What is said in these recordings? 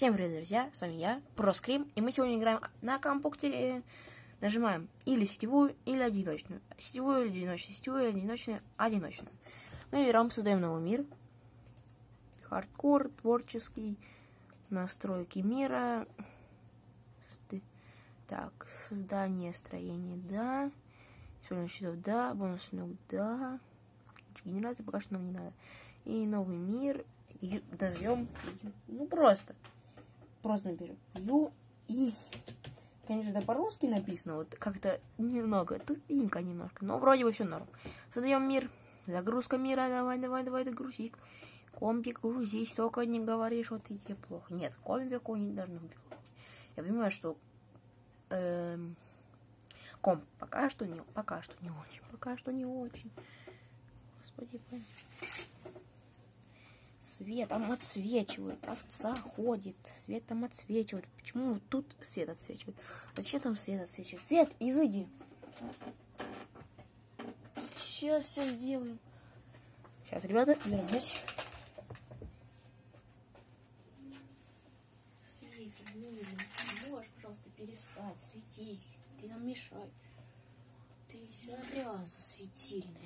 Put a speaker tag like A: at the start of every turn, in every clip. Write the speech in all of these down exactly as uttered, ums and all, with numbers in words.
A: Всем привет, друзья, с вами я, ProScream, и мы сегодня играем на компьютере. Нажимаем или сетевую, или одиночную. Сетевую, или одиночную, сетевую, одиночную, одиночную. Мы берем, создаем новый мир. Хардкор, творческий, настройки мира. Так, создание строения, да. Использование счетов, да. Бонус ног, да. Генерация пока что нам не надо. И новый мир. И назовем, ну просто. Просто наберем Ю и, конечно, это по-русски написано, вот как-то немного, тупенько немножко, но вроде бы все норм. Создаем мир, загрузка мира, давай, давай, давай, загрузи. Компик, грузись, только не говори, что ты тебе плохо. Нет, компику не должно быть плохо. Я понимаю, что эм, комп пока что не, пока что не очень, пока что не очень. Господи, блин. Светом отсвечивает, овца ходит, светом отсвечивает. Почему вот тут свет отсвечивает? Зачем там свет отсвечивает? Свет, изыди! Сейчас все сделаем. Сейчас, ребята, вернусь. Светик, милый, можешь, пожалуйста, перестать светить. Ты нам мешай. Ты зараза светильная.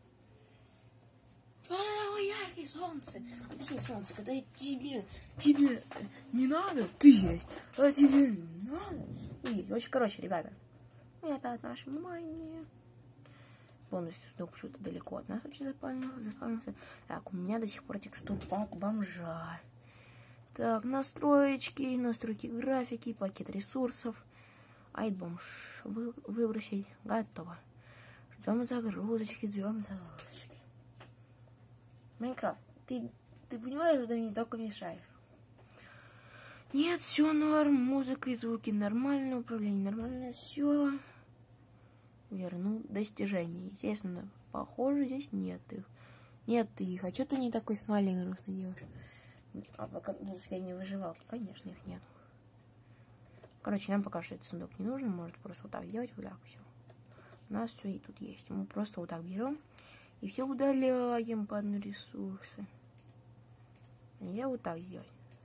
A: Ой, яркое солнце. Объясни, солнце, когда тебе, тебе не надо, ты есть, а тебе надо. И, очень, короче, ребята, мы опять наше внимание. Бонус сундук почему-то далеко от нас очень заспавнился. Так, у меня до сих пор текстур пак бомжа. Так, настроечки, настройки графики, пакет ресурсов. Айд бомж вы, выбросить. Готово. Ждем загрузочки, ждем загрузочки. Майнкрафт, ты, ты понимаешь, что ты мне только мешаешь? Нет, все норм, музыка и звуки нормально, управление нормально, все. Верну достижения. Естественно, похоже, здесь нет их. Нет их. А что ты не такой смайлик грустный делаешь? А пока, ну, я не выживал, конечно, их нет. Короче, нам пока что этот сундук не нужен, может просто вот так сделать, вот так все. У нас все и тут есть. Мы просто вот так берем. И все удаляем по одной ресурсы. Нельзя вот так сделать.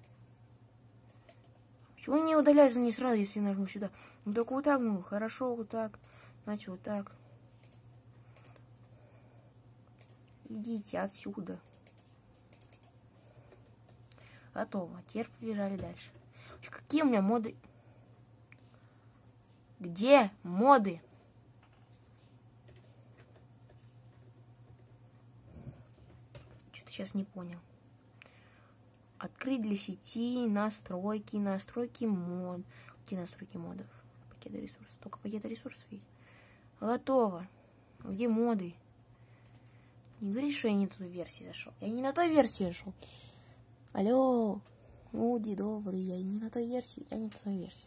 A: Почему не удаляется не сразу, если я нажму сюда? Ну только вот так, ну хорошо, вот так. Значит, вот так. Идите отсюда. Готово. Теперь побежали дальше. Какие у меня моды? Где моды? Сейчас не понял. Открыть для сети, настройки, настройки мод. Какие настройки модов? Пакеты ресурсов. Только пакеты ресурсов есть. Готово. Где моды? Не говори, что я не на той версии зашел. Я не на той версии зашел. Алло. Моди добрый. Я не на той версии. Я не на той версии.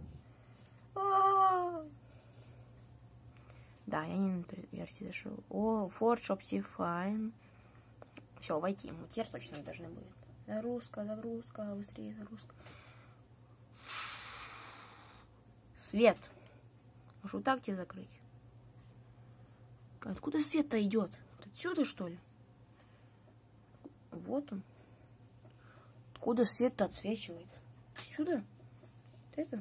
A: А-а-а. Да, я не на той версии зашел. О, Forge Optifine. Все, войти. Мы теперь точно должны будет. Загрузка, загрузка, быстрее загрузка. Свет. Может, вот так тебе закрыть? Откуда свет-то идет? Отсюда, что ли? Вот он. Откуда свет-то отсвечивает? Отсюда? Это?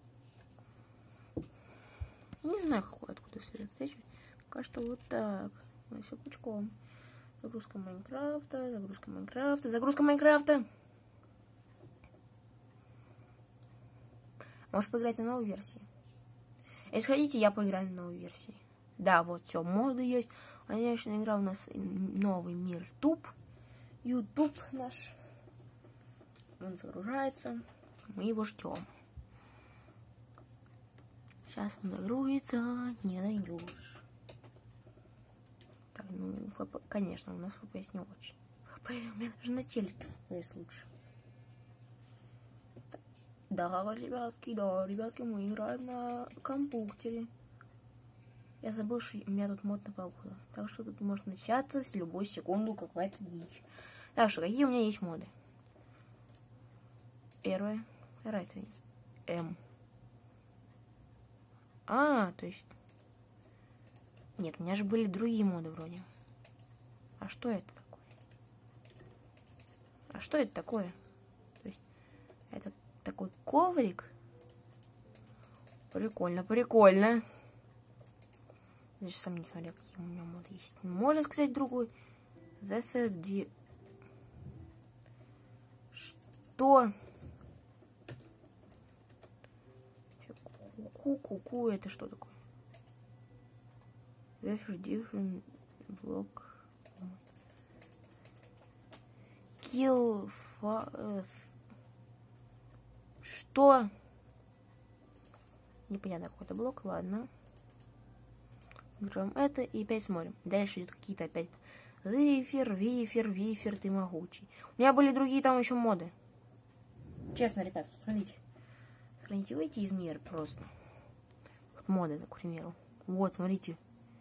A: Не знаю, какой, откуда свет отсвечивает. Пока что вот так. Мы все пучком. Загрузка Майнкрафта, загрузка Майнкрафта, загрузка Майнкрафта. Можешь поиграть на новой версии. Если хотите, я поиграю на новой версии. Да, вот все, моды есть. А я еще игра у нас новый мир Туб. YouTube наш. Он загружается. Мы его ждем. Сейчас он загрузится. Не найдешь. Так, ну, ФП, конечно, у нас эф пи эс не очень. эф пи эс, у меня даже на телеке эф пи эс лучше. Да, ребятки, да, ребятки, мы играем на компьютере. Я забыл, что у меня тут мод на погоду. Так что тут может начаться с любой секунду какая-то дичь. Так что, какие у меня есть моды? Первое. Вторая страница. М. А, то есть... Нет, у меня же были другие моды вроде. А что это такое? А что это такое? То есть, такой коврик. Прикольно, прикольно. Даже сам не смотрел, какие у меня моды есть. Можно сказать другой. The где... Что? Ку-ку-ку, это что такое? The different block. Kill... Что? Непонятно, какой-то блок, ладно. Берем это и опять смотрим. Дальше идут какие-то опять Вифер, Вифер, Вифер, ты могучий. У меня были другие там еще моды. Честно, ребят, посмотрите. Сохраните, выйти из мира просто. Вот моды, к примеру. Вот, смотрите.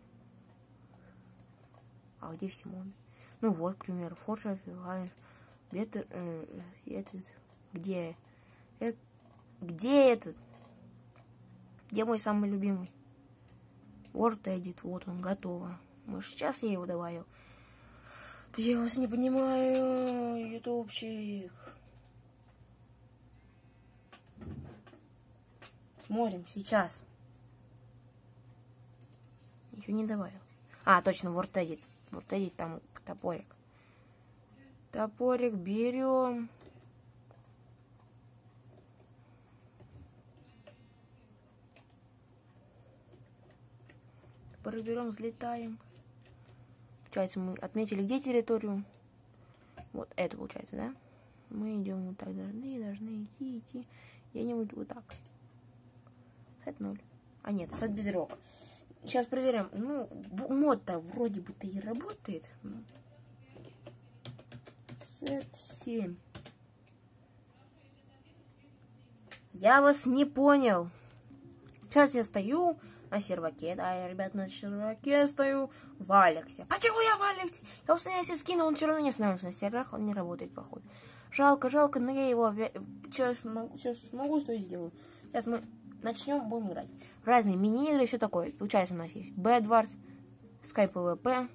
A: А где все моды? Ну вот, к примеру, Forge of Better, э, этот, где? Э, где этот? Где мой самый любимый? Word Edit, вот он, готово. Может, сейчас я его добавил? Я вас не понимаю, ютубчик. Смотрим, сейчас. Еще не добавил. А, точно, Word Edit. Word Edit, там топорик. Топорик берем. Берем, взлетаем. Получается, мы отметили где территорию. Вот это получается, да? Мы идем вот так, должны, должны идти, идти. Где-нибудь вот так. Сет ноль. А нет, сет безрок. Сейчас проверим. Ну, мод-то вроде бы-то и работает. Сет семь. Я вас не понял. Сейчас я стою на серваке, да, я, ребят, на серваке стою в Алексе. Почему я в Алексе? Я установился скинул, он все равно не останавливается на серверах, он не работает, походу. Жалко, жалко, но я его опять... Все, что смогу, что и сделаю. Сейчас мы начнем, будем играть. Разные мини-игры, все такое. Получается, у нас есть Bed Wars, Sky пи ви пи,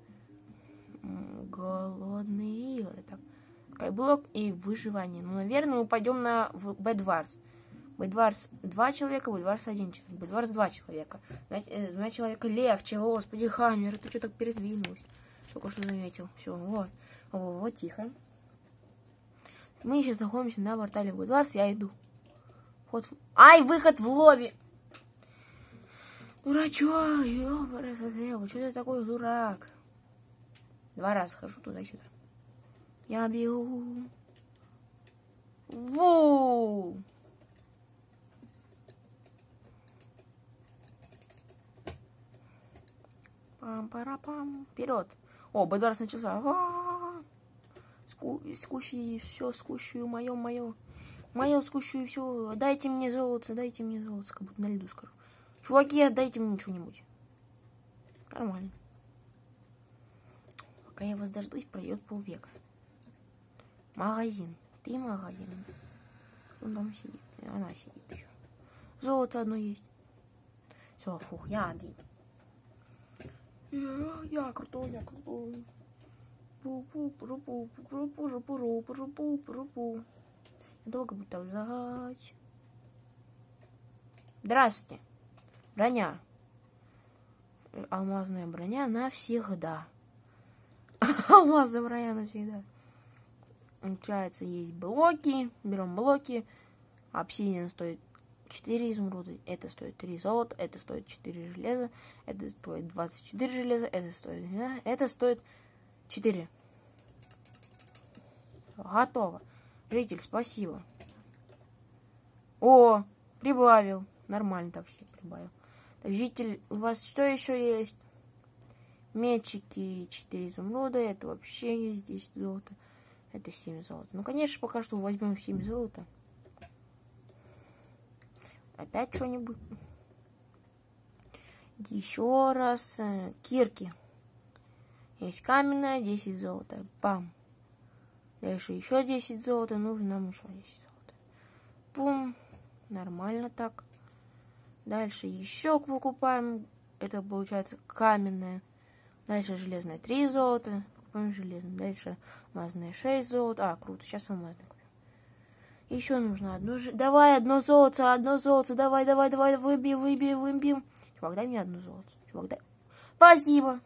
A: голодные игры, так, Skyblock и выживание. Ну, наверное, мы пойдем на Bed Wars. Bed Wars два человека, Bed Wars один человек. Bed Wars два человека. Два человека легче. Господи, Хаммер, ты что так передвинулась? Только что заметил. Все, вот. Вот, вот, тихо. Мы сейчас находимся на портале Bed Wars. Я иду. Вот. Ай, выход в лобби! Дурачок, ёбарасоте, что ты такой дурак? Два раза хожу туда-сюда. Я бегу. Ву! Пам-пара-пам. Вперед. О, Bed Wars начался. Ску скущи все, скущую, мое, мое. Мое скущую все. Дайте мне золото, дайте мне золото. Как будто на льду скажу. Чуваки, отдайте мне что-нибудь. Нормально. Пока я вас дождусь, пройдет полвека. Магазин. Ты магазин. Он там сидит. Она сидит еще. Золото одно есть. Все, фух, я один. Я, я крутой, я крутой. Пу-пу-пу-пу-пу-пу-пу-пу-пу-пу-пу. Я долго буду так ждать. Здравствуйте. Броня. Алмазная броня навсегда. Алмазная броня навсегда. Получается, есть блоки. Берем блоки. Обсидиан стоит четыре изумруда. Это стоит три золота. Это стоит четыре железа. Это стоит двадцать четыре железа. Это стоит... Это стоит четыре. Готово. Житель, спасибо. О, прибавил. Нормально так все прибавил. Так, житель, у вас что еще есть? Мечики, четыре изумруда. Это вообще есть десять золота. Это семь золота. Ну, конечно, пока что возьмем семь золота. Опять что-нибудь. Еще раз. Кирки. Есть каменная, десять золота. Пам. Дальше еще десять золота. Нужно нам еще десять золота. Пум. Нормально так. Дальше еще покупаем. Это получается каменная. Дальше железная три золота. Покупаем железную. Дальше алмазная шесть золота. А, круто. Сейчас алмазная купим. Еще нужно одно же. Давай, одно золото, одно золото. Давай, давай, давай, выбей, выбей, выбьем. Чувак, дай мне одно золото. Чувак, дай. Спасибо.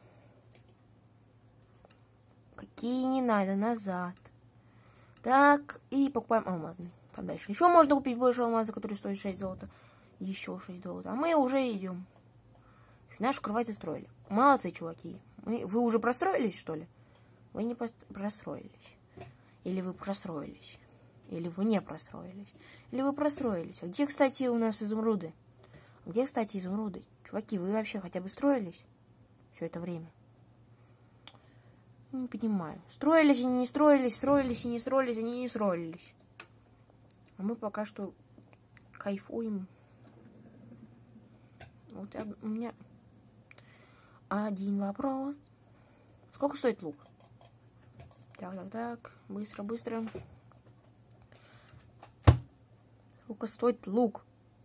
A: Какие не надо, назад. Так, и покупаем алмазный. Там дальше. Еще можно купить больше алмаза, который стоит шесть золота. Еще шесть золота. А мы уже идем. Нашу кровать застроили. Молодцы, чуваки. Мы... Вы уже простроились, что ли? Вы не простроились. Или вы простроились. Или вы не простроились. Или вы простроились. А где, кстати, у нас изумруды? Где, кстати, изумруды? Чуваки, вы вообще хотя бы строились все это время? Не понимаю. Строились они не строились, строились и не строились, они не строились. А мы пока что кайфуем. Вот у меня один вопрос. Сколько стоит лук? Так, так, так. Быстро, быстро. Сколько стоит лук?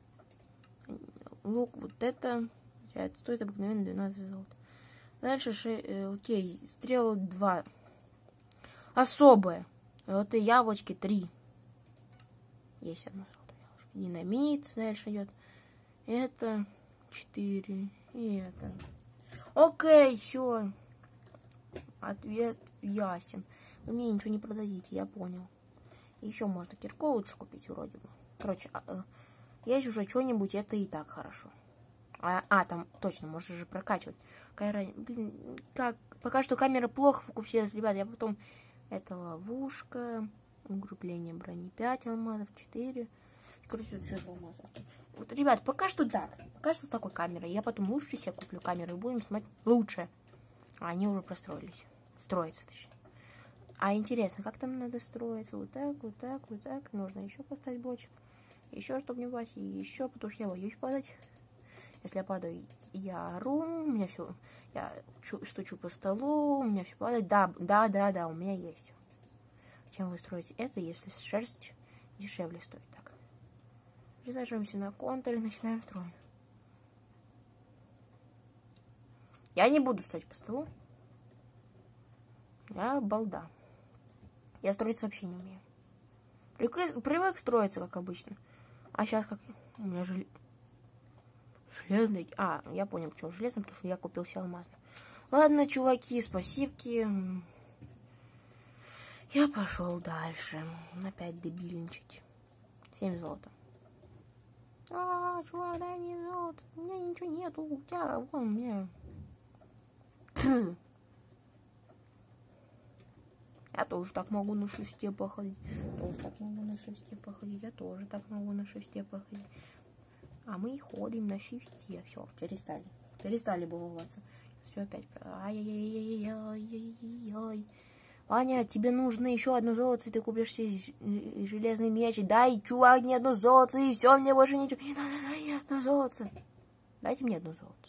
A: Лук вот это. Это стоит обыкновенно двенадцать золота. Дальше, ши, э, окей, стрелы два. Особое. Вот и яблочки три. Есть одно золото яблочко. Динамит дальше идет. Это четыре. И это. Окей, все. Ответ ясен. Вы мне ничего не продадите, я понял. Еще можно кирку лучше купить вроде бы. Короче, а, а, есть уже что-нибудь, это и так хорошо. А, а, там точно, можно же прокачивать. Какая, блин, как, пока что камера плохо фокусирует, ребят. Я потом... Это ловушка. Укрепление брони пять алмазов, четыре. Короче, шесть алмазов. Вот, ребят, пока что так. Пока что с такой камерой. Я потом лучше себе куплю камеру и будем снимать лучше. А они уже простроились. Строятся, точнее. А интересно, как там надо строиться? Вот так, вот так, вот так. Нужно еще поставить блочек. Еще, чтобы не упасть. И еще, потому что я боюсь падать. Если я падаю, я ору. У меня все... Я стучу по столу. У меня все падает. Да, да, да, да, у меня есть. Чем вы строите это, если шерсть дешевле стоит? Так. Присаживаемся на контур и начинаем строить. Я не буду строить по столу. Я балда. Я строиться вообще не умею. Привык, привык строиться, как обычно. А сейчас как... У меня жел... железный... А, я понял, почему железный, потому что я купил себе алмазный. Ладно, чуваки, спасибки. Я пошел дальше. Опять дебильничать. семь золота. А, чувак, дай мне золото. У меня ничего нету. У тебя, вон, у меня... Я тоже так могу на шесте походить. Тоже так могу на шесте походить. Я тоже так могу на шесте походить. А мы ходим на шесте. Все, перестали. Перестали баловаться. Все опять. Ай-яй-яй-яй-яй-яй-яй. Ваня, тебе нужно еще одно золото, и ты купишь себе железный меч. Дай, чувак, мне одно золото, и все, мне больше ничего. Не надо, дай мне одно золото. Дайте мне одно золото.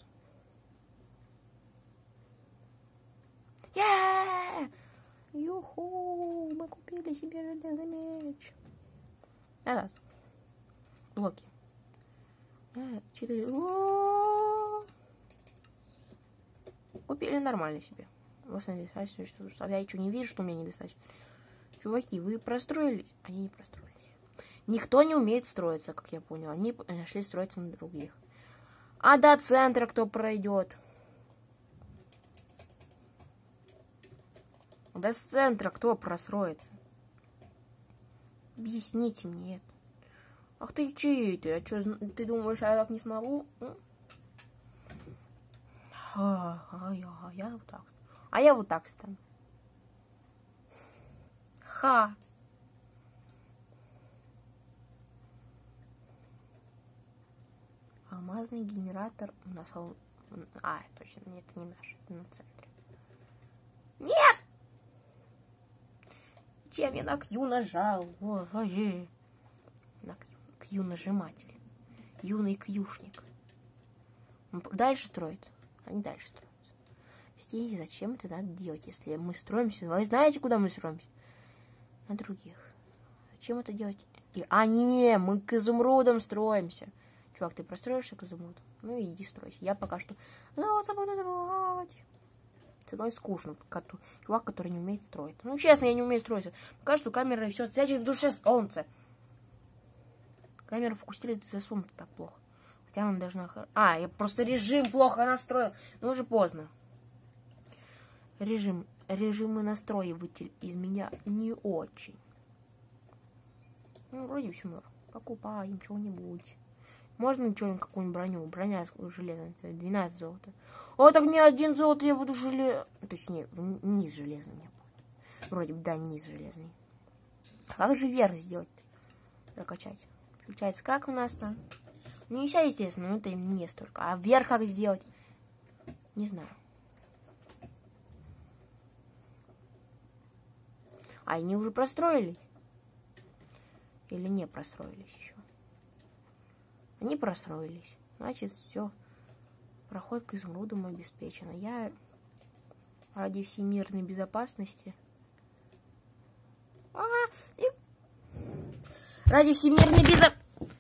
A: Yeah! Юху! Мы купили себе железный меч. Раз. Блоки. Четыре. Купили нормально себе. Вас недостаточно, что я ничего не вижу, что у меня недостаточно. Чуваки, вы простроились? Они не простроились. Никто не умеет строиться, как я понял. Они нашли строиться на других. А до центра кто пройдет? До центра кто просроется? Объясните мне это. Ах ты чей-то? А что, ты думаешь, я так не смогу? А, а, я, а я вот так. А я вот так стану. Ха. Алмазный генератор у нас... А, точно, нет, это не наш. Это на центре. Нет! Чем я на Q нажал? Ой, на Q, Q нажиматель. Юный кьюшник. Дальше строится. Они дальше строятся. И зачем это надо делать, если мы строимся? Вы знаете, куда мы строимся? На других. Зачем это делать? И... А, не, мы к изумрудам строимся. Чувак, ты простроишься к изумруду? Ну, иди стройся. Я пока что золото буду трогать. Со мной скучно. Чувак, который не умеет строить. Ну, честно, я не умею строиться. Пока что камера и все. Сядьте в душе солнце. камера фокусирует из-за сумки так плохо. Хотя она должна... А, я просто режим плохо настроил. Но уже поздно. Режим. Режимы настроиватель из меня не очень. Ну, вроде все норм. Покупаем чего-нибудь. Можно что-нибудь, какую-нибудь броню? Броня железная, двенадцать золота. О, так мне один золото, я буду железный. Точнее, низ железный мне будет. Вроде бы, да, низ железный. Как же вверх сделать? Закачать. Получается, как у нас там? Ну, не вся, естественно, но это не столько. А вверх как сделать? Не знаю. А они уже простроились? Или не простроились еще? Они простроились. Значит, все. Проход к изумрудам обеспечен. Я ради всемирной безопасности... А, и... Ради всемирной безопасности...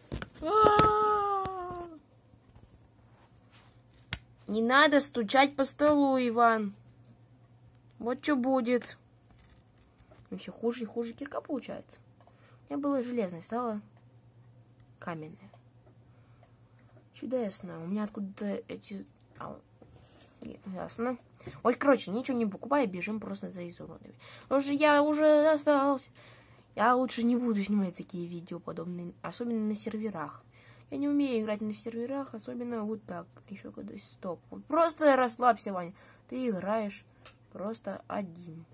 A: Не надо стучать по столу, Иван. Вот что будет. Еще хуже и хуже кирка получается. У меня было железное, стало каменное. Чудесно. У меня откуда-то эти... А, ясно. Ой, короче, ничего не покупай, бежим просто за изумрудами. Потому что я уже остался. Я лучше не буду снимать такие видео подобные, особенно на серверах. Я не умею играть на серверах, особенно вот так. Еще когда стоп. Вот просто расслабься, Ваня. Ты играешь просто один.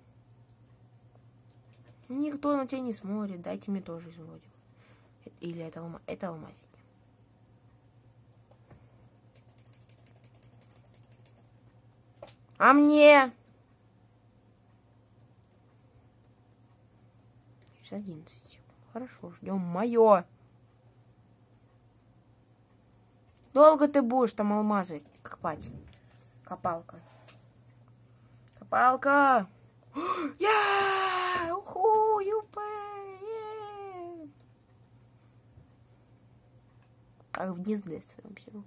A: Никто на тебя не смотрит. Дайте мне тоже изумрудик. Или это, алма... это алмазики. А мне? Через одиннадцать. Хорошо, ждем мое. Долго ты будешь там алмазы копать? Копалка. Копалка! Я! Уху! Юпе! Как в гнезде своем сижу.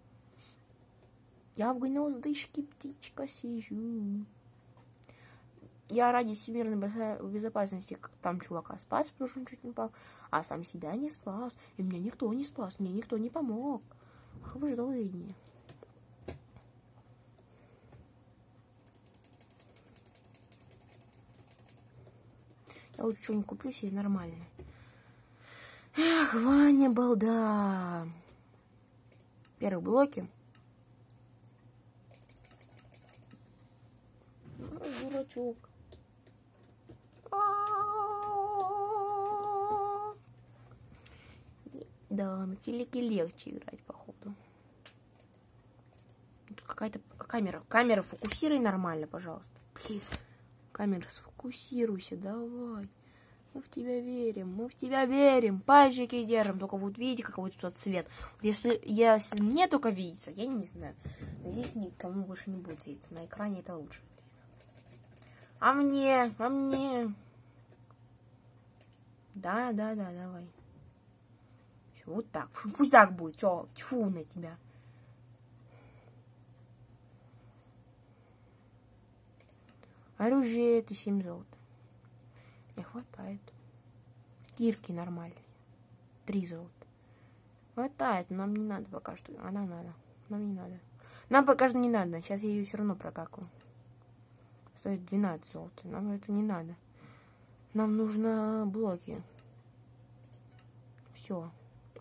A: Я в гнездышке птичка сижу. Я ради всемирной безопасности там чувака спас, потому что он чуть не упал. А сам себя не спас. И меня никто не спас, мне никто не помог. Ах, вы же злыдни. Я лучше что-нибудь куплю себе нормально. Эх, Ваня, балда. Первые блоки. Ой, дурачок. Да, на телеке легче играть, походу. Тут какая-то камера. Камера, фокусируй нормально, пожалуйста. Блин. Камера, сфокусируйся, давай. Мы в тебя верим, мы в тебя верим. Пальчики держим. Только вот видите, какой тут цвет. Вот если, если мне только видится, я не знаю. Надеюсь, никому больше не будет видеться. На экране это лучше. А мне, а мне. Да, да, да, давай. Все, вот так. Пусть так будет. Все, тьфу на тебя. Оружие это семь золота. Не хватает. Кирки нормальные. три золота. Хватает, нам не надо пока что. А нам надо. Нам не надо. Нам пока что не надо. Сейчас я ее все равно прокакаю. Стоит двенадцать золота. Нам это не надо. Нам нужно блоки. Все.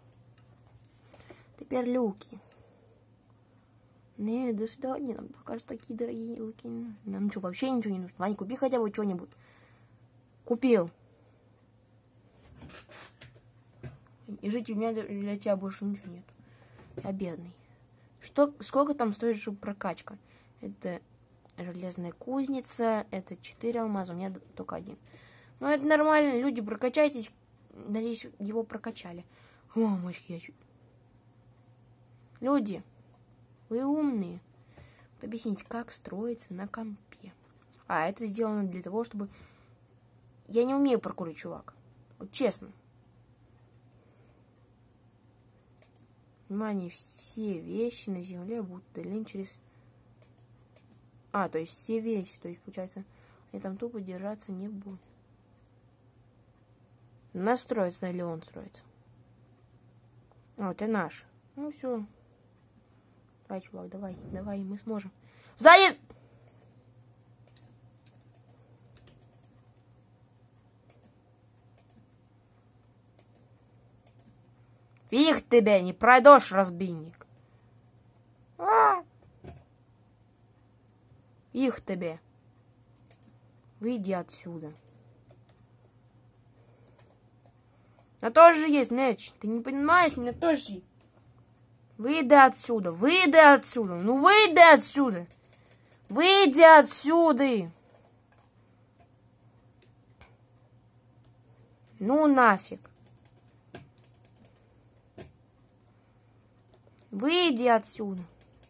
A: Теперь люки. Не, до свидания. Нам пока что такие дорогие луки. Нам что, вообще ничего не нужно? Ваня, купи хотя бы что-нибудь. Купил. И жить у меня для тебя больше ничего нет. Я бедный. Что, сколько там стоит же прокачка? Это железная кузница. Это четыре алмаза. У меня только один. Ну, это нормально. Люди, прокачайтесь. Надеюсь, его прокачали. О, мамочки, я чуть... Люди, вы умные. Вот объясните, как строится на компе. А, это сделано для того, чтобы... Я не умею паркурить, чувак. Вот честно. Внимание, все вещи на земле будут удалены через... А, то есть все вещи. То есть, получается, они там тупо держаться не будут. Настроится или он строится? А, ты наш. Ну все. Давай, чувак, давай, давай, мы сможем. Сзади! Фиг тебе, не пройдешь, разбийник. А! Их тебе. Выйди отсюда. У меня тоже есть мяч. Ты не понимаешь, у меня тоже есть. Выйди отсюда, выйди отсюда. Ну выйди отсюда. Выйди отсюда. Ну нафиг. Выйди отсюда.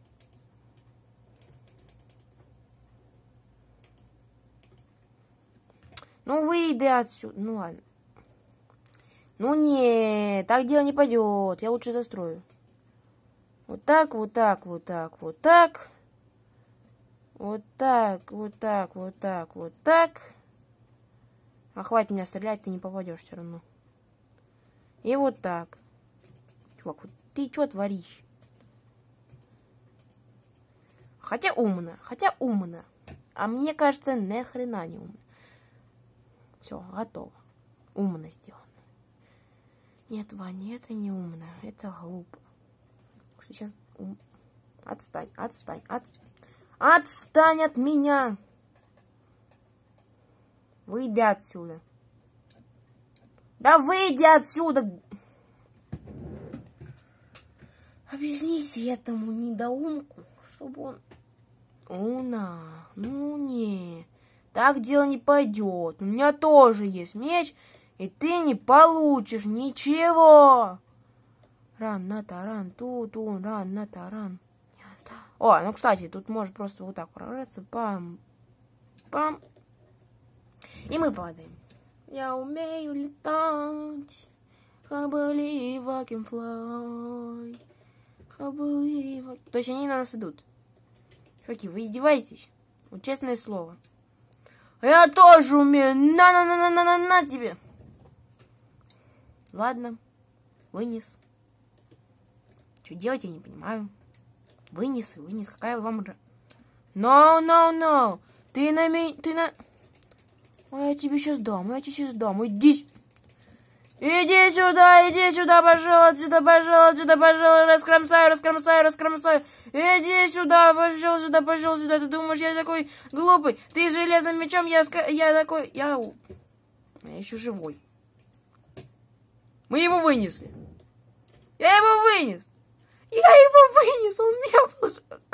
A: Ну выйди отсюда. Ну ладно. Ну не, так дело не пойдет. Я лучше застрою. Вот так, вот так, вот так, вот так. Вот так, вот так, вот так, вот так. А хватит меня стрелять, ты не попадешь все равно. И вот так. Чувак, вот ты что творишь? Хотя умно, хотя умно. А мне кажется, ни хрена не умно. Все, готово. Умно сделано. Нет, Ваня, это не умно. Это глупо. Сейчас... Ум... Отстань, отстань, от... Отстань от меня! Выйди отсюда. Да выйди отсюда! Объясните этому недоумку, чтобы он... Уна, ну не, так дело не пойдет. У меня тоже есть меч, и ты не получишь ничего. Ран на таран, ту-ту, ран на таран. О, ну кстати, тут может просто вот так прорваться. Пам, пам. И мы падаем. Я умею летать. I believe I can fly. I believe I... То есть они на нас идут. Чуваки, вы издеваетесь? Вот честное слово. Я тоже умею. На-на-на-на-на-на тебе. Ладно. Вынес. Что делать, я не понимаю. Вынес и вынес. Какая вам... No, no, no. Ты на меня... Ты на... А я тебе сейчас дам. Я тебе сейчас дам. Иди... Иди сюда, иди сюда, пожалуй, отсюда, пожалуй, отсюда, пожалуй, раскромсаю, раскромсаю, раскромсаю. Иди сюда, пожалуй, сюда, пожалуй, сюда. Ты думаешь, я такой глупый? Ты железным мечом, я, я такой, я... Я еще живой. Мы его вынесли. Я его вынес. Я его вынес, он меня...